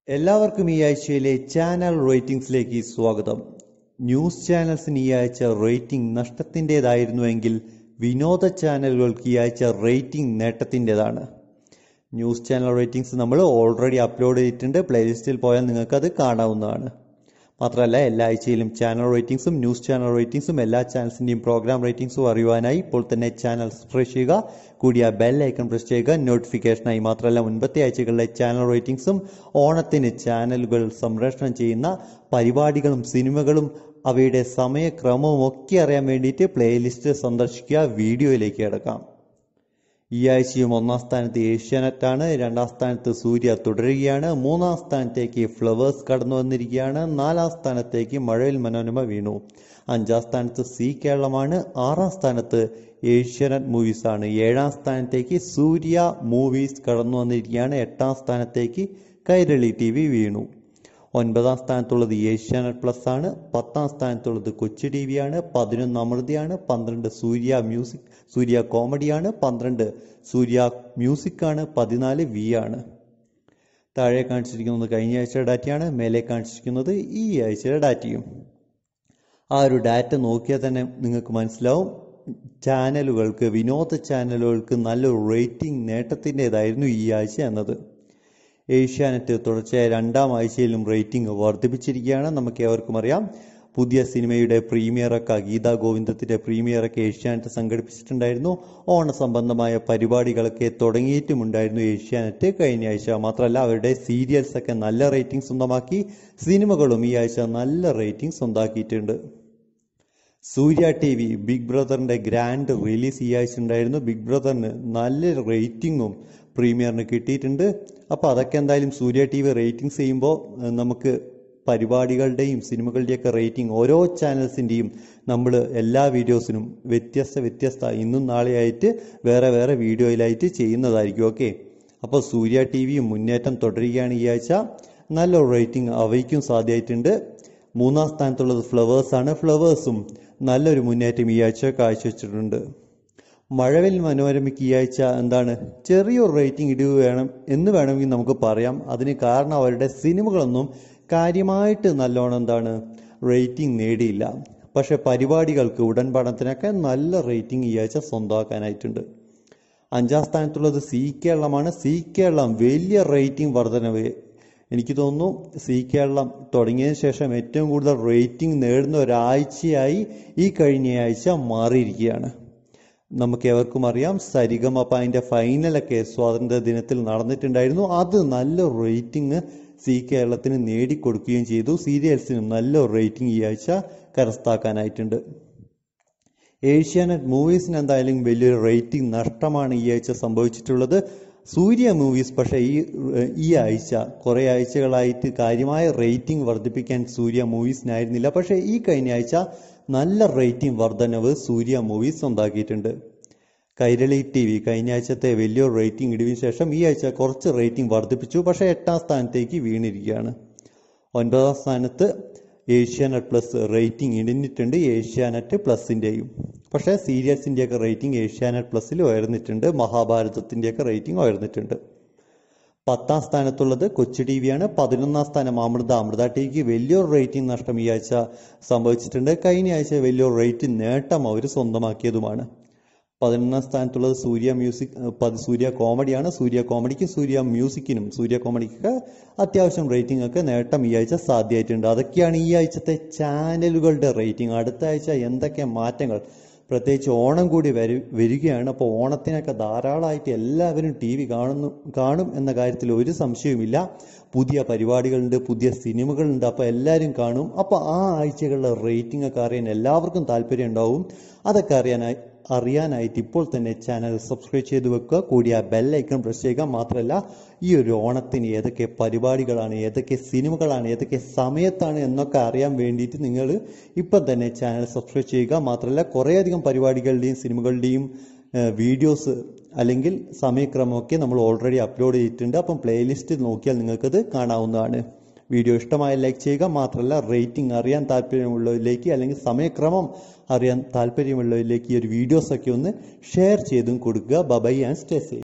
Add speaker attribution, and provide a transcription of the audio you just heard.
Speaker 1: എല്ലാവർക്കും ഈ ആഴ്ചയിലെ ചാനൽ റേറ്റിംഗ്സിലേക്ക് സ്വാഗതം. ന്യൂസ് ചാനൽസിന് ഈ ആഴ്ച റേറ്റിംഗ് നഷ്ടത്തിൻ്റെതായിരുന്നുവെങ്കിൽ വിനോദ ചാനലുകൾക്ക് ഈ ആഴ്ച റേറ്റിംഗ് നേട്ടത്തിൻ്റെതാണ്. ന്യൂസ് ചാനൽ റേറ്റിംഗ്സ് നമ്മൾ ഓൾറെഡി അപ്ലോഡ് ചെയ്തിട്ടുണ്ട്. പ്ലേലിസ്റ്റിൽ പോയാൽ നിങ്ങൾക്കത് കാണാവുന്നതാണ്. മാത്രമല്ല എല്ലാ ആഴ്ചയിലും ചാനൽ റേറ്റിംഗ്സും ന്യൂസ് ചാനൽ റേറ്റിംഗ്സും എല്ലാ ചാനൽസിൻ്റെയും പ്രോഗ്രാം റേറ്റിംഗ്സും അറിയുവാനായി ഇപ്പോൾ തന്നെ ചാനൽ സബ്സ്ക്രൈബ് ചെയ്യുക. കൂടിയ ബെൽ ഐക്കൺ പ്രസ് ചെയ്യുക നോട്ടിഫിക്കേഷനായി. മാത്രമല്ല മുൻപത്തെ ആഴ്ചകളിലെ ചാനൽ റേറ്റിംഗ്സും ഓണത്തിന് ചാനലുകൾ സംപ്രേഷണം ചെയ്യുന്ന പരിപാടികളും സിനിമകളും അവയുടെ സമയക്രമവും ഒക്കെ അറിയാൻ വേണ്ടിയിട്ട് പ്ലേലിസ്റ്റ് സന്ദർശിക്കുക. വീഡിയോയിലേക്ക് കിടക്കാം. ഈ ആഴ്ചയും ഒന്നാം സ്ഥാനത്ത് ഏഷ്യാനെറ്റാണ്. രണ്ടാം സ്ഥാനത്ത് സൂര്യ തുടരുകയാണ്. മൂന്നാം സ്ഥാനത്തേക്ക് ഫ്ലവേഴ്സ് കടന്നു വന്നിരിക്കുകയാണ്. നാലാം സ്ഥാനത്തേക്ക് മഴവിൽ മനോരമ വീണു. അഞ്ചാം സ്ഥാനത്ത് സി കേരളമാണ്. ആറാം സ്ഥാനത്ത് ഏഷ്യാനെറ്റ് മൂവീസ് ആണ്. ഏഴാം സ്ഥാനത്തേക്ക് സൂര്യ മൂവീസ് കടന്നു വന്നിരിക്കുകയാണ്. എട്ടാം സ്ഥാനത്തേക്ക് കൈരളി TV വീണു. ഒൻപതാം സ്ഥാനത്തുള്ളത് ഏഷ്യാനെറ്റ് പ്ലസ് ആണ്. പത്താം സ്ഥാനത്തുള്ളത് കൊച്ചി TV ആണ്. 11 അമൃതയാണ്. 12 സൂര്യ കോമഡിയാണ്. 12 സൂര്യ മ്യൂസിക് ആണ്. 14 വി ആണ്. താഴെ കാണിച്ചിരിക്കുന്നത് കഴിഞ്ഞ ആഴ്ചയുടെ ഡാറ്റയാണ്. മേലെ കാണിച്ചിരിക്കുന്നത് ഈ ആഴ്ചയുടെ ഡാറ്റയും. ആ ഒരു ഡാറ്റ നോക്കിയാൽ തന്നെ നിങ്ങൾക്ക് മനസ്സിലാവും ചാനലുകൾക്ക്, വിനോദ ചാനലുകൾക്ക് നല്ലൊരു റേറ്റിംഗ് നേട്ടത്തിൻ്റെതായിരുന്നു ഈ ആഴ്ച എന്നത്. ഏഷ്യാനെറ്റ് തുടർച്ചയായ രണ്ടാം ആഴ്ചയിലും റേറ്റിംഗ് വർദ്ധിപ്പിച്ചിരിക്കുകയാണ്. നമുക്ക് ഏവർക്കും അറിയാം, പുതിയ സിനിമയുടെ പ്രീമിയറൊക്കെ, ഗീതാ ഗോവിന്ദത്തിന്റെ പ്രീമിയറൊക്കെ ഏഷ്യാനെറ്റ് സംഘടിപ്പിച്ചിട്ടുണ്ടായിരുന്നു. ഓണസംബന്ധമായ പരിപാടികളൊക്കെ തുടങ്ങിയിട്ടുമുണ്ടായിരുന്നു ഏഷ്യാനെറ്റ് കഴിഞ്ഞ ആഴ്ച. മാത്രമല്ല അവരുടെ സീരിയൽസൊക്കെ നല്ല റേറ്റിംഗ് സ്വന്തമാക്കി. സിനിമകളും ഈ ആഴ്ച നല്ല റേറ്റിംഗ് സ്വന്തമാക്കിയിട്ടുണ്ട്. സൂര്യ TV ബിഗ് ബ്രദറിന്റെ ഗ്രാൻഡ് റിലീസ് ഈ ആഴ്ച ഉണ്ടായിരുന്നു. ബിഗ് ബ്രദറിന് നല്ല റേറ്റിംഗും പ്രീമിയറിന് കിട്ടിയിട്ടുണ്ട്. അപ്പോൾ അതൊക്കെ എന്തായാലും സൂര്യ TV റേറ്റിംഗ്സ് ചെയ്യുമ്പോൾ നമുക്ക് പരിപാടികളുടെയും സിനിമകളുടെയൊക്കെ റേറ്റിംഗ് ഓരോ ചാനൽസിൻ്റെയും നമ്മൾ എല്ലാ വീഡിയോസിനും വ്യത്യസ്ത ഇന്നും നാളെയായിട്ട് വേറെ വേറെ വീഡിയോയിലായിട്ട് ചെയ്യുന്നതായിരിക്കും. ഓക്കെ, അപ്പോൾ സൂര്യ TVയും മുന്നേറ്റം തുടരുകയാണ് ഈ ആഴ്ച. നല്ല റേറ്റിംഗ് അവയ്ക്കും സാധ്യമായിട്ടുണ്ട്. മൂന്നാം സ്ഥാനത്തുള്ളത് ഫ്ലവേഴ്സ് ആണ്. ഫ്ലവേഴ്സും നല്ലൊരു മുന്നേറ്റം ഈ ആഴ്ച കാഴ്ചവെച്ചിട്ടുണ്ട്. മഴവിൽ മനോരമയ്ക്ക് ഈ ആഴ്ച എന്താണ് ചെറിയൊരു റേറ്റിംഗ് ഇടിവ് എന്ന് വേണമെങ്കിൽ നമുക്ക് പറയാം. അതിന് കാരണം അവരുടെ സിനിമകളൊന്നും കാര്യമായിട്ട് നല്ലോണം റേറ്റിംഗ് നേടിയില്ല. പക്ഷെ പരിപാടികൾക്ക്, ഉടൻപടത്തിനൊക്കെ നല്ല റേറ്റിംഗ് ഈ ആഴ്ച സ്വന്തമാക്കാനായിട്ടുണ്ട്. അഞ്ചാം സ്ഥാനത്തുള്ളത് സി കേരളമാണ്. സി കേരളം വലിയ റേറ്റിംഗ് വർധനവ്. എനിക്ക് തോന്നുന്നു സി കേരളം തുടങ്ങിയതിന് ശേഷം ഏറ്റവും കൂടുതൽ റേറ്റിംഗ് നേടുന്ന ഒരാഴ്ചയായി ഈ കഴിഞ്ഞ ആഴ്ച മാറിയിരിക്കുകയാണ്. നമുക്ക് ഏവർക്കും അറിയാം, സരിഗമപന്റെ ഫൈനലൊക്കെ സ്വാതന്ത്ര്യ ദിനത്തിൽ നടന്നിട്ടുണ്ടായിരുന്നു. അത് നല്ല റേറ്റിംഗ് സി കേരളത്തിന് നേടിക്കൊടുക്കുകയും ചെയ്തു. സീരിയൽസിനും നല്ല റേറ്റിംഗ് ഈ ആഴ്ച കരസ്ഥമാക്കാനായിട്ടുണ്ട്. ഏഷ്യാനെറ്റ് മൂവീസിന് എന്തായാലും വലിയൊരു റേറ്റിംഗ് നഷ്ടമാണ് ഈ ആഴ്ച സംഭവിച്ചിട്ടുള്ളത്. സൂര്യ മൂവീസ് പക്ഷേ ഈ ആഴ്ച കുറേ ആഴ്ചകളായിട്ട് കാര്യമായ റേറ്റിംഗ് വർദ്ധിപ്പിക്കാൻ സൂര്യ മൂവീസിനായിരുന്നില്ല. പക്ഷേ ഈ കഴിഞ്ഞ ആഴ്ച നല്ല റേറ്റിംഗ് വർധനവ് സൂര്യ മൂവീസ് സ്വന്തമാക്കിയിട്ടുണ്ട്. കൈരളി TV കഴിഞ്ഞ ആഴ്ചത്തെ വലിയൊരു റേറ്റിംഗ് ഇടിവിന് ശേഷം ഈ ആഴ്ച കുറച്ച് റേറ്റിംഗ് വർദ്ധിപ്പിച്ചു. പക്ഷേ 8ാം സ്ഥാനത്തേക്ക് വീണിരിക്കുകയാണ്. 9ാം സ്ഥാനത്ത് ഏഷ്യാനെറ്റ് പ്ലസ് റേറ്റിംഗ് ഇടിഞ്ഞിട്ടുണ്ട്. ഏഷ്യാനെറ്റ് പ്ലസിൻ്റെയും. പക്ഷേ സീരിയൽസിൻ്റെയൊക്കെ റേറ്റിംഗ് ഏഷ്യാനെറ്റ് പ്ലസിൽ ഉയർന്നിട്ടുണ്ട്. മഹാഭാരതത്തിൻ്റെയൊക്കെ റേറ്റിംഗ് ഉയർന്നിട്ടുണ്ട്. 10ാം സ്ഥാനത്തുള്ളത് കൊച്ചി TV ആണ്. 11ാം സ്ഥാനം അമൃത TVക്ക് വലിയൊരു റേറ്റിംഗ് നഷ്ടം ഈ ആഴ്ച സംഭവിച്ചിട്ടുണ്ട്. കഴിഞ്ഞ ആഴ്ച വലിയൊരു റേറ്റിംഗ് നേട്ടം അവർ സ്വന്തമാക്കിയതുമാണ്. 11ാം സ്ഥാനത്തുള്ളത് സൂര്യ കോമഡിയാണ്. സൂര്യ കോമഡിക്കും സൂര്യ മ്യൂസിക്കിനും സൂര്യ കോമഡിക്കൊക്കെ അത്യാവശ്യം റേറ്റിംഗ് ഒക്കെ നേട്ടം ഈ ആഴ്ച സാധ്യമായിട്ടുണ്ട്. അതൊക്കെയാണ് ഈ ആഴ്ചത്തെ ചാനലുകളുടെ റേറ്റിംഗ്. അടുത്ത ആഴ്ച എന്തൊക്കെ മാറ്റങ്ങൾ, പ്രത്യേകിച്ച് ഓണം കൂടി വരികയാണ്. അപ്പോൾ ഓണത്തിനൊക്കെ ധാരാളമായിട്ട് എല്ലാവരും TV കാണും എന്ന കാര്യത്തിൽ ഒരു സംശയവുമില്ല. പുതിയ പരിപാടികളുണ്ട്, പുതിയ സിനിമകളുണ്ട്. അപ്പോൾ എല്ലാവരും കാണും. അപ്പോൾ ആ ആഴ്ചകളിലെ റേറ്റിംഗ് ഒക്കെ അറിയാൻ എല്ലാവർക്കും താല്പര്യം ഉണ്ടാവും. അതൊക്കെ അറിയാനായിട്ട് ഇപ്പോൾ തന്നെ ചാനൽ സബ്സ്ക്രൈബ് ചെയ്ത് വെക്കുക. കൂടിയ ബെൽ ഐക്കൺ പ്രസ് ചെയ്യുക. മാത്രമല്ല ഈ ഒരു ഓണത്തിന് ഏതൊക്കെ പരിപാടികളാണ്, ഏതൊക്കെ സിനിമകളാണ്, ഏതൊക്കെ സമയത്താണ് എന്നൊക്കെ അറിയാൻ വേണ്ടിയിട്ട് നിങ്ങൾ ഇപ്പം തന്നെ ചാനൽ സബ്സ്ക്രൈബ് ചെയ്യുക. മാത്രമല്ല കുറേയധികം പരിപാടികളുടെയും സിനിമകളുടെയും വീഡിയോസ് അല്ലെങ്കിൽ സമയക്രമമൊക്കെ നമ്മൾ ഓൾറെഡി അപ്ലോഡ് ചെയ്തിട്ടുണ്ട്. അപ്പം പ്ലേലിസ്റ്റ് നോക്കിയാൽ നിങ്ങൾക്കത് കാണാവുന്നതാണ്. വീഡിയോ ഇഷ്ടമായ ലൈക്ക് ചെയ്യുക. മാത്രമല്ല റേറ്റിംഗ് അറിയാൻ താല്പര്യമുള്ളവരിലേക്ക് അല്ലെങ്കിൽ സമയക്രമം അറിയാൻ താല്പര്യമുള്ളവരിലേക്ക് ഈ ഒരു വീഡിയോസൊക്കെ ഒന്ന് ഷെയർ ചെയ്തും കൊടുക്കുക. Bye and stay safe.